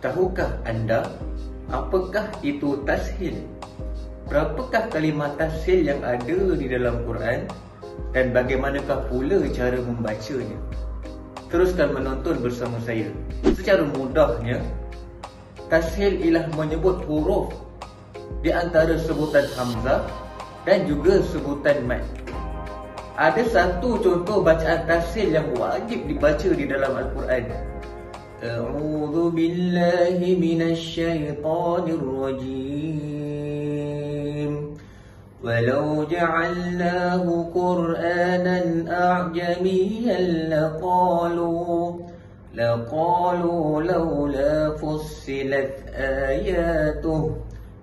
Tahukah anda apakah itu tashil? Berapakah kalimah tashil yang ada di dalam Quran dan bagaimanakah pula cara membacanya? Teruskan menonton bersama saya. Secara mudahnya, tashil ialah menyebut huruf di antara sebutan hamzah dan juga sebutan mad. Ada satu contoh bacaan tashil yang wajib dibaca di dalam Al-Quran. A'udzu billahi minasy syaithanir rajim. Walau ja'alnahu Qur'anan a'jamiyyan laqalu laula fussilat ayatuhu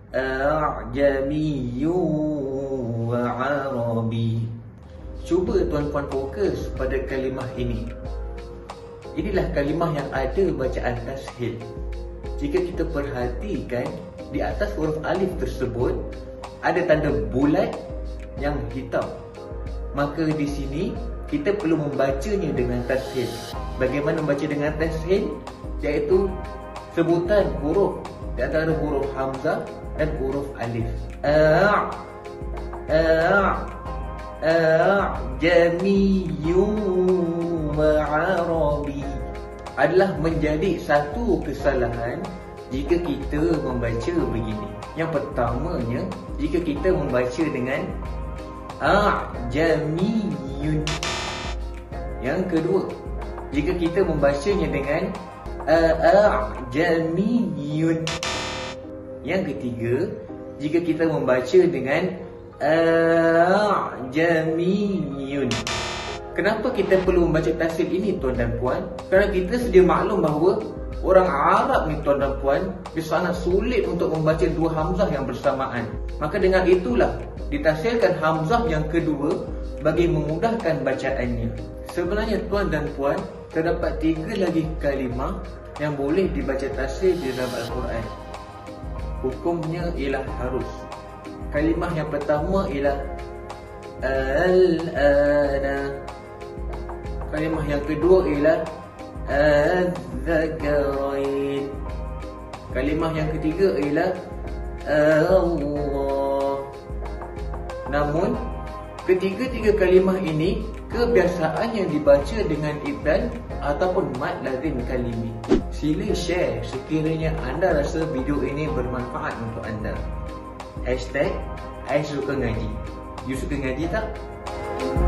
a'jamiyyun wa 'arabi. Cuba tuan-puan fokus pada kalimah ini. Inilah kalimah yang ada bacaan tashil. Jika kita perhatikan, di atas huruf alif tersebut ada tanda bulat yang hitam. Maka di sini kita perlu membacanya dengan tashil. Bagaimana membaca dengan tashil? Iaitu sebutan huruf di antara huruf hamzah dan huruf alif. A'jamiyyun wa 'arabi adalah menjadi satu kesalahan jika kita membaca begini. Yang pertamanya, jika kita membaca dengan a'jamiyyun. Yang kedua, jika kita membacanya dengan a'jamiyyun. Yang ketiga, jika kita membaca dengan a'jamiyyun. Kenapa kita perlu membaca tashil ini, tuan dan puan? Kerana kita sedia maklum bahawa orang Arab ni, tuan dan puan, dia sangat sulit untuk membaca dua hamzah yang bersamaan. Maka dengan itulah ditashilkan hamzah yang kedua bagi memudahkan bacaannya. Sebenarnya, tuan dan puan, terdapat 3 lagi kalimah yang boleh dibaca tashil di dalam Al-Quran. Hukumnya ialah harus. Kalimah yang pertama ialah al-ana. Kalimah yang kedua ialah az-zakarain. Kalimah yang ketiga ialah Allah. Namun, ketiga-tiga kalimah ini kebiasaan yang dibaca dengan ibdal ataupun mad lazim kalimi. Sila share sekiranya anda rasa video ini bermanfaat untuk anda. #I suka ngaji. You suka ngaji tak?